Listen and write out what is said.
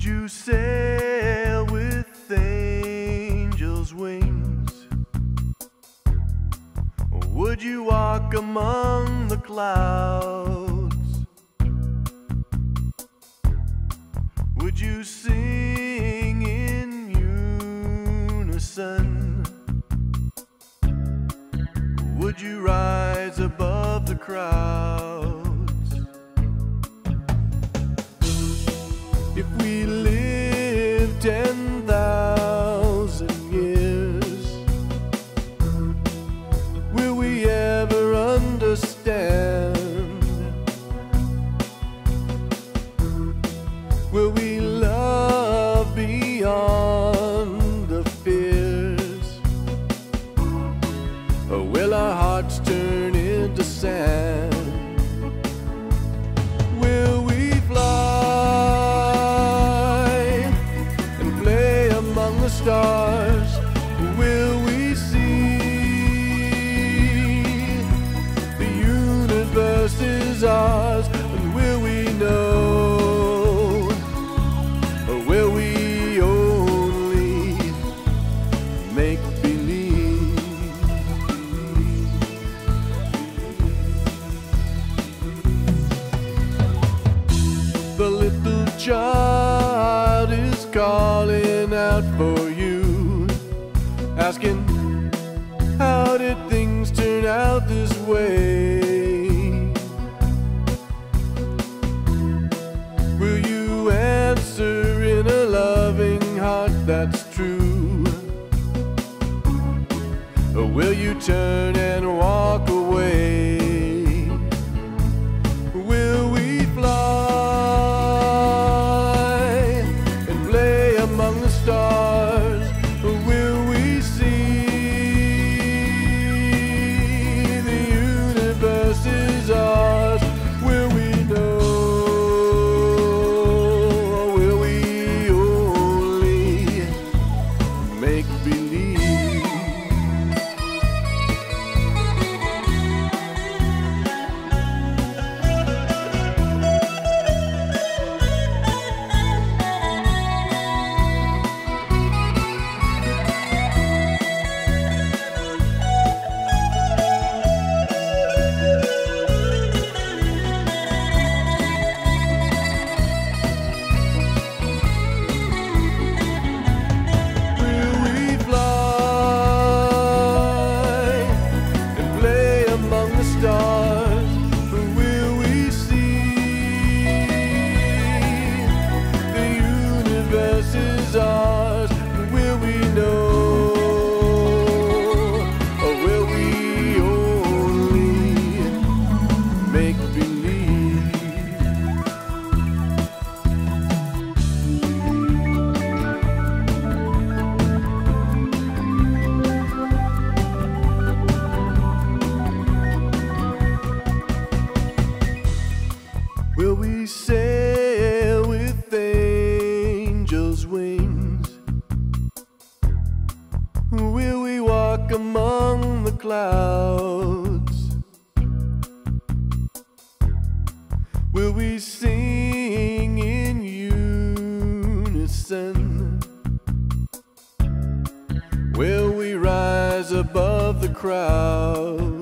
you sail with angels' wings? Or would you walk among the clouds? Would you sing in unison? Would you rise above the crowds? If we live 10,000 years, will we ever understand? Will we love beyond the fears? Or will our hearts turn into sand? Will we fly and play among the stars? Will we see the universe is ours? And will we know? Or will we only make believe? The little child is calling out for you, asking, how did things turn out this way? Will you answer in a loving heart that's true? Or will you turn and walk away? Will we fly and play among the stars? Or will we see the universe is ours? Will we know? Or will we only make believe? Stars, or will we see the universe is ours? Will we know? Or will we only make believe? Will we sail with angels' wings? Will we walk among the clouds? Will we sing in unison? Will we rise above the crowd?